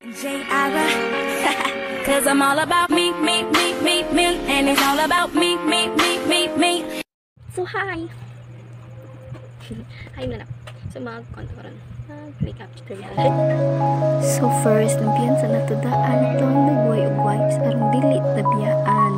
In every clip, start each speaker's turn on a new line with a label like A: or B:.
A: J-Ira, cause I'm all about me, and it's all about me. So, hi! Hi na lang. So, mag-conto ko rin. Makeup tutorial. So, first, lampian sa natudaan ito ang nagway-ugway sa arang dili tabiyaan.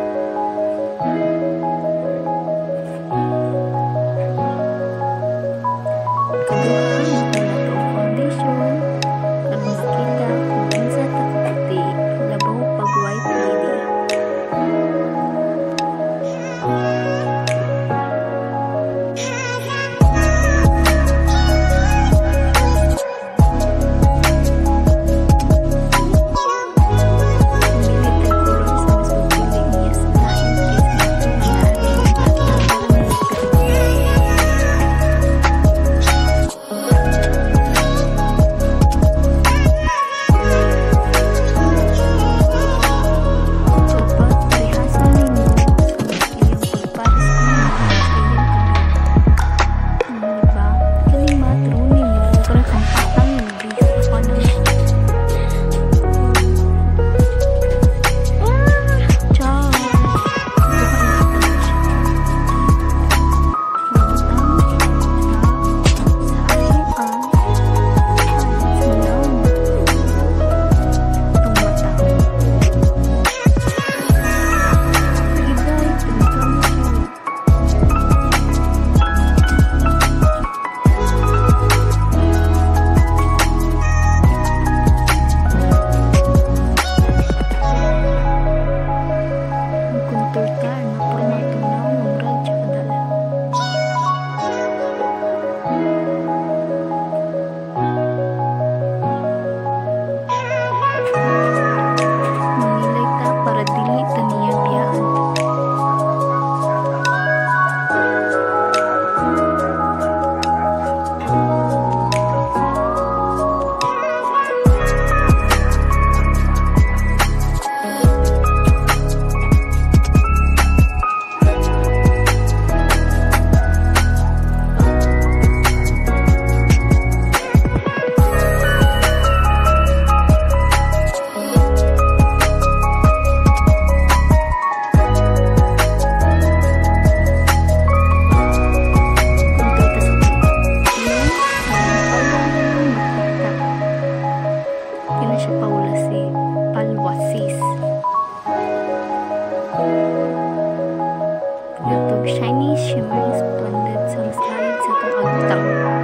A: Shiny, shimmering, splendid, satisfied sa pag-agtang.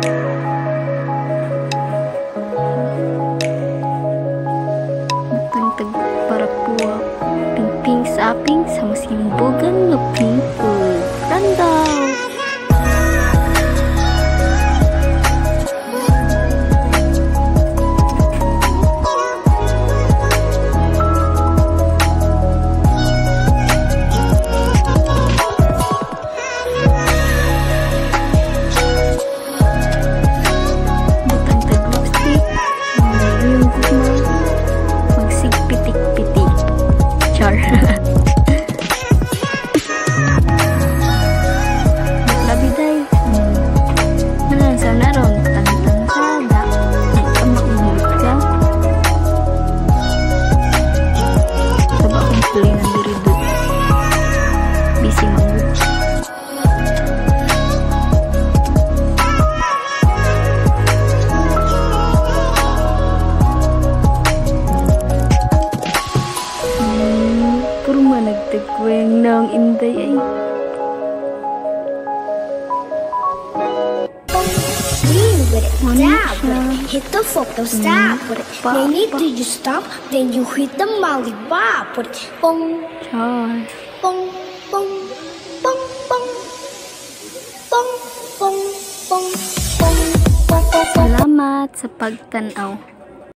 A: Matangtag para puwa, ping-ping sa aping, sa masimbugan na ping-pong. Randaw! Nagtagweng ng inday ay
B: hit the photo stop with it. They need to just stop, then you hit the molly bop with it. Bong, bong, bong, bong, bong, bong, bong, bong, bong, bong.
A: Salamat sa pagtanaw.